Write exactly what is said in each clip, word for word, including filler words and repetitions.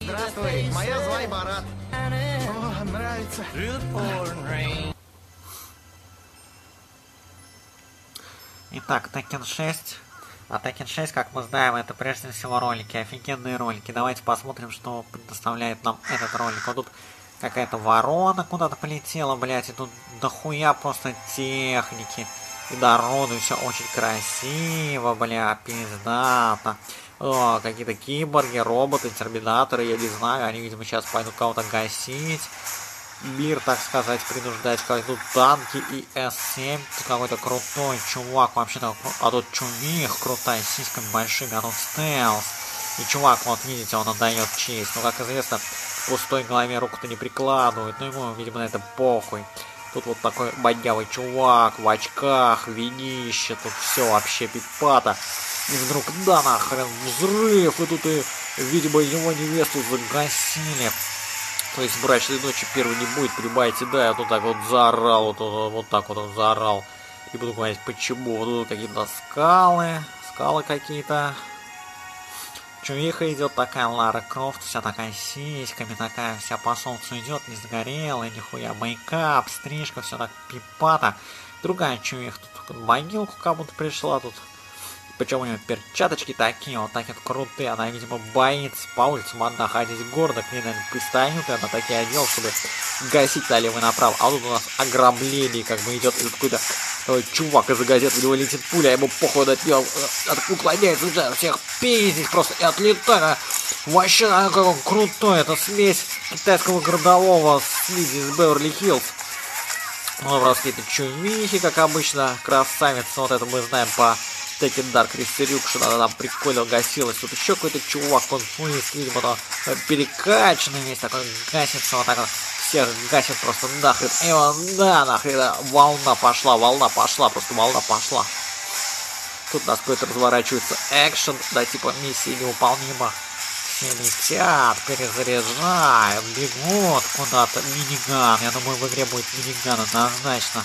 Здравствуй, моя звай Барат. О, нравится. Итак, Tekken шесть. А Tekken шесть, как мы знаем, это прежде всего ролики, офигенные ролики. Давайте посмотрим, что предоставляет нам этот ролик. Вот тут какая-то ворона куда-то полетела, блядь, и тут дохуя просто техники. И народу, все очень красиво, бля, пиздато. О, какие-то киборги, роботы, терминаторы, я не знаю, они, видимо, сейчас пойдут кого-то гасить. Мир, так сказать, принуждать, как тут танки и эс семь, какой-то крутой чувак, вообще-то, а тут чумих крутая, с сиськами большими, а тут стелс. И чувак, вот видите, он отдает честь, но, как известно, в пустой голове руку-то не прикладывает, но ему, видимо, на это похуй. Тут вот такой бодявый чувак в очках, винище, тут все вообще пипата. И вдруг, да нахрен, взрыв, и тут и, видимо, его невесту загасили. То есть брачной ночи первой не будет, понимаете, да, я тут так вот заорал, вот, вот, вот так вот он заорал. И буду говорить, почему. Вот тут какие-то скалы, скалы какие-то. Чувиха идет такая, Лара Крофт, вся такая сиськами, такая вся по солнцу идет, не сгорелая, нихуя, мейкап, стрижка, все так пипата. Другая чувиха тут могилку кому-то пришла тут. Причем у нее перчаточки такие, вот такие вот крутые. Она, видимо, боится по улицам одна ходить гордо. К ней, наверное, пристают, и она такие одел, чтобы гасить налево и направо. А тут у нас ограбление, как бы идет какой-то ой, чувак из-за газеты, у него летит пуля, а ему похуй от него уклоняется, уже всех пиздить просто и отлетает. Вообще, как он крутой, это смесь китайского городового с Лизи из Беверли-Хиллз. Ну, просто какие-то чувихи, как обычно, красавица, вот это мы знаем по Tekken Dark Resurrection, она там прикольно гасилась. Тут еще какой-то чувак, конфуист, видимо, там перекачанный весь такой, гасится вот так вот. Всех гасит просто нахрен. И он, да, нахрен, волна пошла, волна пошла, просто волна пошла. Тут у нас какой-то разворачивается экшен, да, типа миссия невыполнима. Все летят, перезаряжают, бегут куда-то. Миниган, я думаю, в игре будет миниган однозначно.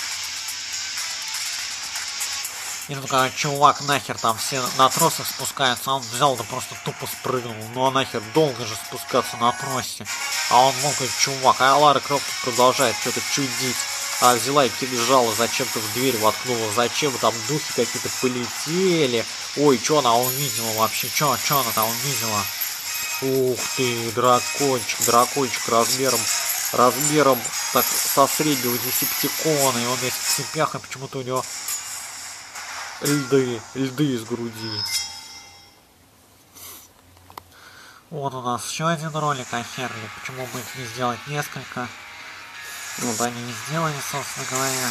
И тут когда чувак нахер там все на тросах спускаются, а он взял да просто тупо спрыгнул. Ну а нахер долго же спускаться на тросе. А он мог и чувак. А Лара Крофт продолжает что-то чудить. А взяла и кинжала зачем-то в дверь воткнула. Зачем там духи какие-то полетели. Ой, что она увидела вообще? Что, что она там увидела? Ух ты, дракончик, дракончик размером, размером так со среднего десептикона. И он весь в цепях, и почему-то у него льды, льды из груди. Вот у нас еще один ролик о Херли. Почему бы их не сделать несколько? Вот они не сделали, собственно говоря.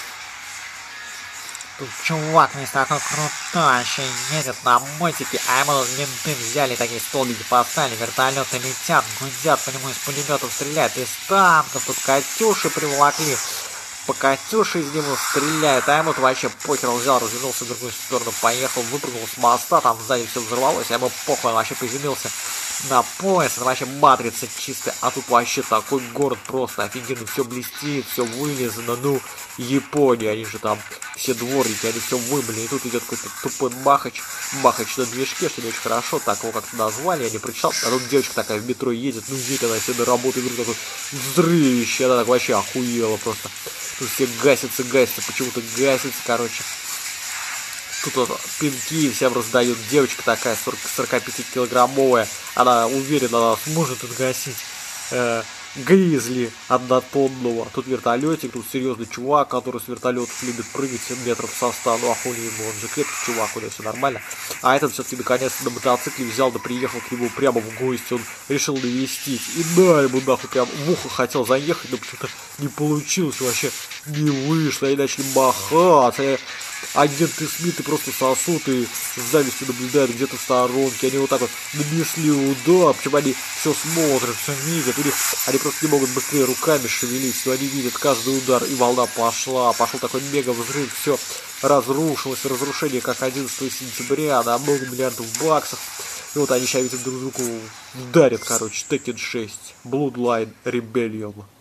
Тут чувак весь такой крутой, еще едет на мотике, а ему менты взяли, такие столбики поставили, вертолеты летят, гудят, по нему из пулеметов стреляют, из танков, тут Катюши приволокли. По Катюше из него стреляет, а ему вообще похер, он взял, развернулся в другую сторону, поехал, выпрыгнул с моста, там сзади все взорвалось, а ему похуй, он вообще приземлился на пояс, это вообще матрица чистая, а тут вообще такой город просто офигенно, все блестит, все вылезано, ну, Япония, они же там, все дворники, они все выбыли, и тут идет какой-то тупой махач, махач на движке, что не очень хорошо, так его как-то назвали, я не прочитал, а тут девочка такая в метро едет, ну, едет она себе на работу, и вдруг такой взрывище, она так вообще охуела просто. Тут все гасятся, гасятся, почему-то гасятся, короче. Тут вот пинки всем раздают. Девочка такая, сорокапятикилограммовая. Она уверена, она сможет отгасить э, гризли однотонного. Тут вертолетик, тут серьезный чувак, который с вертолетов любит прыгать метров со ста. Ну, охули ему, он же крепкий чувак, у него все нормально. А этот все-таки наконец-то на мотоцикле взял, да приехал к нему прямо в гости. Он решил навестить. И да, ему нахуй прям в ухо хотел заехать, но почему-то не получилось, вообще не вышло. Они начали махаться. Агенты Смиты просто сосут и с завистью наблюдают где-то в сторонке. Они вот так вот нанесли удар, причем они все смотрят, все видят. У них они просто не могут быстрее руками шевелить, но они видят каждый удар, и волна пошла. Пошел такой мега взрыв, все разрушилось. Разрушение как одиннадцатого сентября на много миллиардов баксов. И вот они сейчас видят друг другу ударят, короче, Tekken шесть, Bloodline Rebellion.